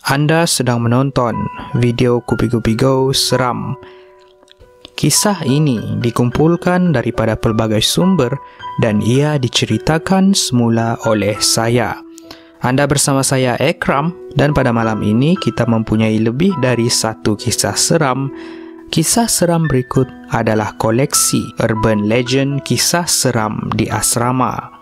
Anda sedang menonton video Kupi-Kupi Go Seram. Kisah ini dikumpulkan daripada pelbagai sumber dan ia diceritakan semula oleh saya. Anda bersama saya Ekram dan pada malam ini kita mempunyai lebih dari satu kisah seram. Kisah seram berikut adalah koleksi Urban Legend Kisah Seram di Asrama.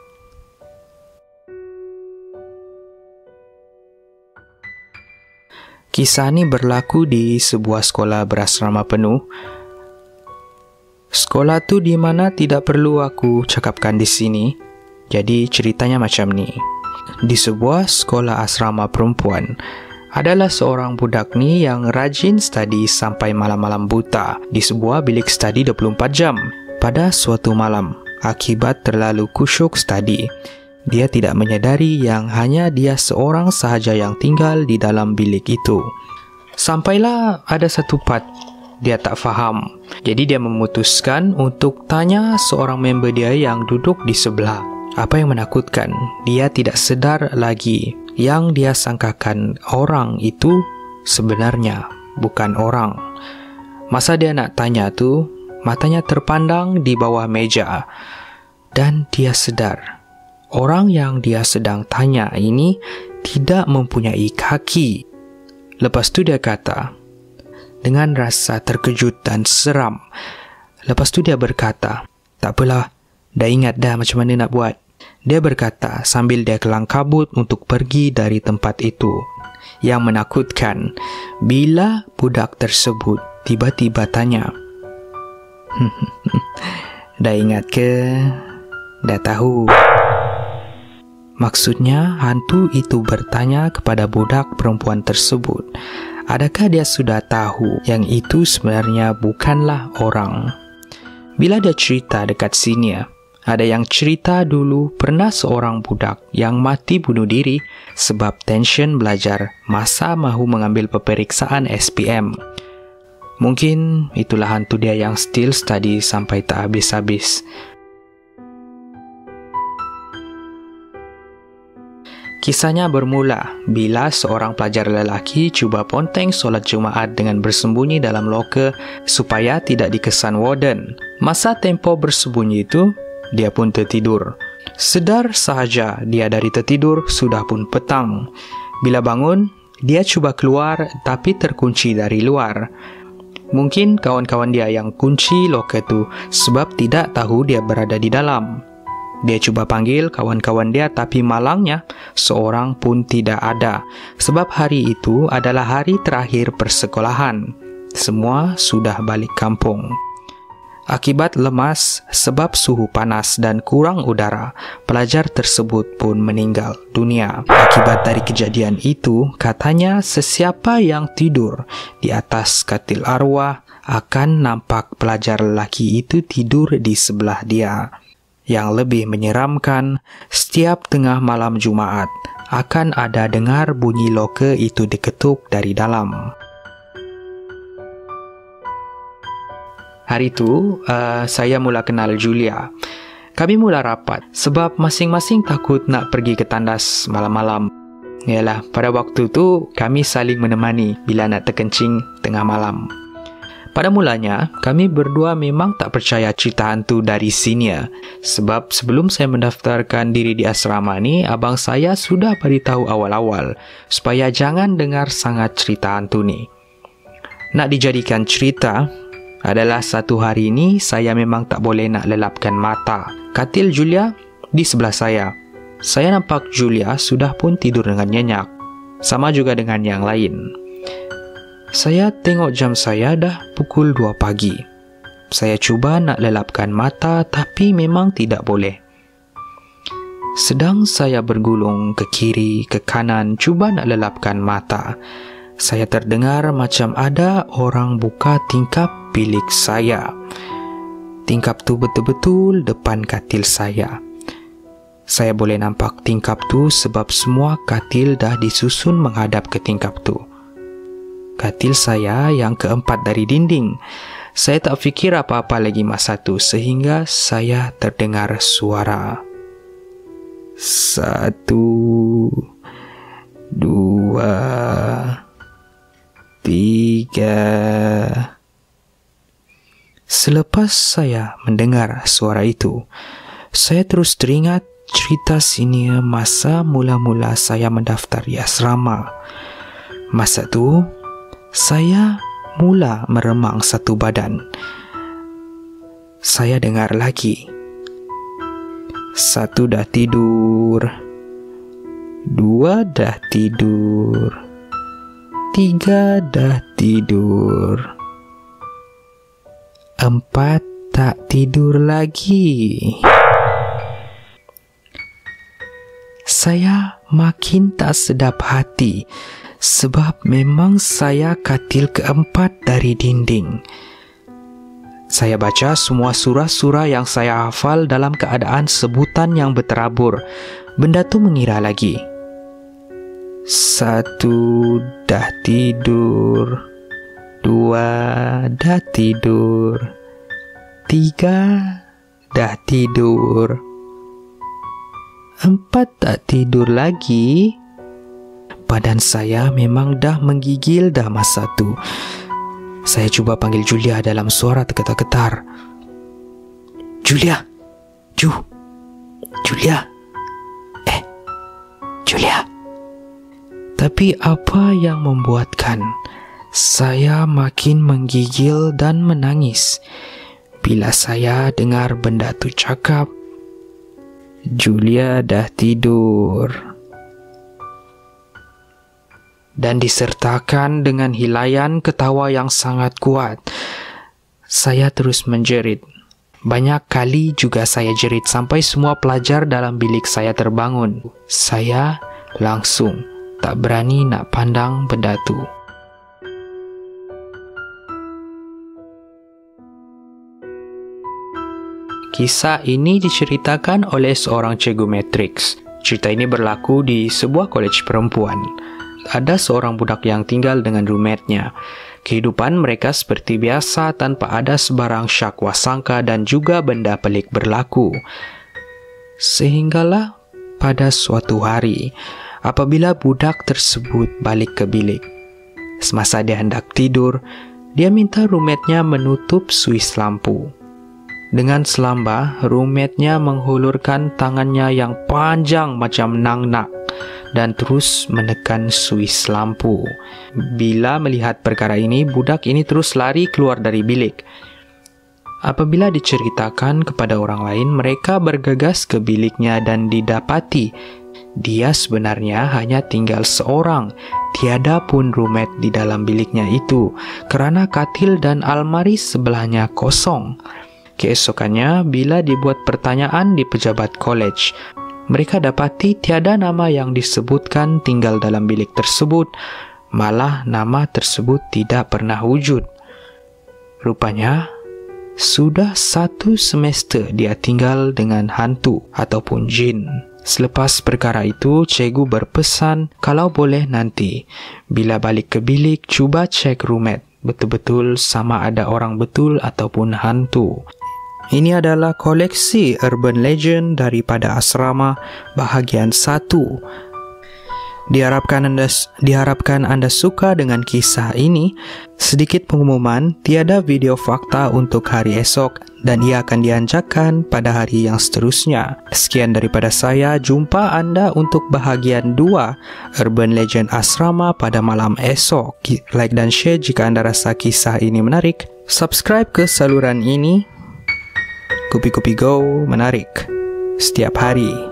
Kisah ini berlaku di sebuah sekolah berasrama penuh. Sekolah tu di mana tidak perlu aku cakapkan di sini. Jadi ceritanya macam ni. Di sebuah sekolah asrama perempuan, adalah seorang budak ni yang rajin study sampai malam-malam buta di sebuah bilik study 24 jam. Pada suatu malam, akibat terlalu kusyuk study, dia tidak menyadari yang hanya dia seorang sahaja yang tinggal di dalam bilik itu. Sampailah ada satu part dia tak faham. Jadi dia memutuskan untuk tanya seorang member dia yang duduk di sebelah. Apa yang menakutkan, dia tidak sedar lagi yang dia sangkakan orang itu sebenarnya bukan orang. Masa dia nak tanya tu, matanya terpandang di bawah meja dan dia sedar orang yang dia sedang tanya ini tidak mempunyai kaki. Lepas tu dia kata, dengan rasa terkejut dan seram. Lepas tu dia berkata, tak apalah, dah ingat dah macam mana nak buat. Dia berkata sambil dia kelang kabut untuk pergi dari tempat itu. Yang menakutkan, bila budak tersebut tiba-tiba tanya, dah ingat ke? Dah tahu? Maksudnya, hantu itu bertanya kepada budak perempuan tersebut, adakah dia sudah tahu yang itu sebenarnya bukanlah orang? Bila dia cerita dekat sini, ada yang cerita dulu pernah seorang budak yang mati bunuh diri sebab tension belajar masa mahu mengambil peperiksaan SPM. Mungkin itulah hantu dia yang still study sampai tak habis-habis. Kisahnya bermula bila seorang pelajar lelaki cuba ponteng solat Jumaat dengan bersembunyi dalam loker supaya tidak dikesan warden. Masa tempoh bersembunyi itu, dia pun tertidur. Sedar sahaja dia dari tertidur, sudah pun petang. Bila bangun, dia cuba keluar tapi terkunci dari luar. Mungkin kawan-kawan dia yang kunci loker tu sebab tidak tahu dia berada di dalam. Dia cuba panggil kawan-kawan dia tapi malangnya seorang pun tidak ada sebab hari itu adalah hari terakhir persekolahan. Semua sudah balik kampung. Akibat lemas sebab suhu panas dan kurang udara, pelajar tersebut pun meninggal dunia. Akibat dari kejadian itu, katanya sesiapa yang tidur di atas katil arwah akan nampak pelajar lelaki itu tidur di sebelah dia. Yang lebih menyeramkan, setiap tengah malam Jumaat akan ada dengar bunyi loker itu diketuk dari dalam. Hari itu, saya mula kenal Julia. Kami mula rapat sebab masing-masing takut nak pergi ke tandas malam-malam. Yalah, pada waktu tu kami saling menemani bila nak terkencing tengah malam. Pada mulanya, kami berdua memang tak percaya cerita hantu dari senior. Sebab sebelum saya mendaftarkan diri di asrama ni, abang saya sudah beritahu awal-awal supaya jangan dengar sangat cerita hantu ni. Nak dijadikan cerita, adalah satu hari ni saya memang tak boleh nak lelapkan mata. Katil Julia di sebelah saya. Saya nampak Julia sudah pun tidur dengan nyenyak. Sama juga dengan yang lain. Saya tengok jam saya dah pukul 2 pagi. Saya cuba nak lelapkan mata tapi memang tidak boleh. Sedang saya bergulung ke kiri, ke kanan cuba nak lelapkan mata, saya terdengar macam ada orang buka tingkap bilik saya. Tingkap tu betul-betul depan katil saya. Saya boleh nampak tingkap tu sebab semua katil dah disusun menghadap ke tingkap tu. Katil saya yang keempat dari dinding. Saya tak fikir apa-apa lagi masa tu sehingga saya terdengar suara. 1, 2, 3. Selepas saya mendengar suara itu, saya terus teringat cerita senior masa mula-mula saya mendaftar di asrama. Masa tu, saya mula meremang satu badan. Saya dengar lagi. 1 dah tidur, 2 dah tidur, 3 dah tidur, 4 tak tidur lagi. Saya makin tak sedap hati sebab memang saya katil keempat dari dinding. Saya baca semua surah-surah yang saya hafal dalam keadaan sebutan yang berterabur. Benda tu mengira lagi. 1 dah tidur, 2 dah tidur, 3 dah tidur, 4 tak tidur lagi. Badan saya memang dah menggigil dah masa tu. Saya cuba panggil Julia dalam suara tergetar-getar. Julia! Julia! Julia! Tapi apa yang membuatkan saya makin menggigil dan menangis bila saya dengar benda tu cakap, Julia dah tidur. Dan disertakan dengan hilaian ketawa yang sangat kuat, saya terus menjerit. Banyak kali juga saya jerit sampai semua pelajar dalam bilik saya terbangun. Saya langsung tak berani nak pandang benda tu. Kisah ini diceritakan oleh seorang cikgu matriks. Cerita ini berlaku di sebuah kolej perempuan. Ada seorang budak yang tinggal dengan roommate-nya. Kehidupan mereka seperti biasa tanpa ada sebarang syakwa sangka dan juga benda pelik berlaku. Sehinggalah pada suatu hari, apabila budak tersebut balik ke bilik. Semasa dia hendak tidur, dia minta roommate-nya menutup suis lampu. Dengan selamba, roommate-nya menghulurkan tangannya yang panjang macam nangnak dan terus menekan suis lampu. Bila melihat perkara ini, budak ini terus lari keluar dari bilik. Apabila diceritakan kepada orang lain, mereka bergegas ke biliknya dan didapati dia sebenarnya hanya tinggal seorang. Tiada pun roommate di dalam biliknya itu kerana katil dan almari sebelahnya kosong. Keesokannya, bila dibuat pertanyaan di pejabat kolej, mereka dapati tiada nama yang disebutkan tinggal dalam bilik tersebut. Malah nama tersebut tidak pernah wujud. Rupanya, sudah 1 semester dia tinggal dengan hantu ataupun jin. Selepas perkara itu, cikgu berpesan kalau boleh nanti bila balik ke bilik, cuba cek roommate betul-betul sama ada orang betul ataupun hantu. Ini adalah koleksi urban legend daripada asrama bahagian 1. Diharapkan anda suka dengan kisah ini. Sedikit pengumuman, tiada video fakta untuk hari esok dan ia akan dianjakkan pada hari yang seterusnya. Sekian daripada saya, jumpa anda untuk bahagian 2 Urban Legend Asrama pada malam esok. Like dan share jika anda rasa kisah ini menarik. Subscribe ke saluran ini. Kupi-Kupi Go menarik setiap hari.